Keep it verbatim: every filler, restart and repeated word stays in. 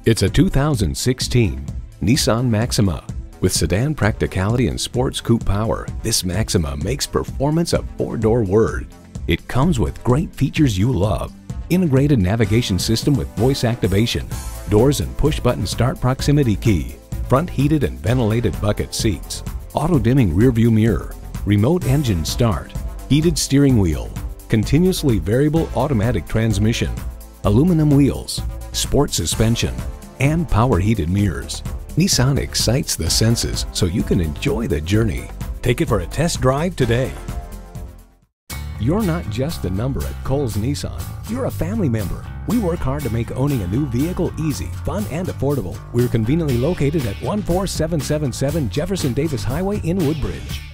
It's a two thousand sixteen Nissan Maxima. With sedan practicality and sports coupe power, this Maxima makes performance a four-door word. It comes with great features you love. Integrated navigation system with voice activation, doors and push-button start proximity key, front heated and ventilated bucket seats, auto-dimming rearview mirror, remote engine start, heated steering wheel, continuously variable automatic transmission, aluminum wheels, sport suspension, and power heated mirrors. Nissan excites the senses so you can enjoy the journey. Take it for a test drive today. You're not just a number at Cowles Nissan. You're a family member. We work hard to make owning a new vehicle easy, fun, and affordable. We're conveniently located at one four seven seven seven Jefferson Davis Highway in Woodbridge.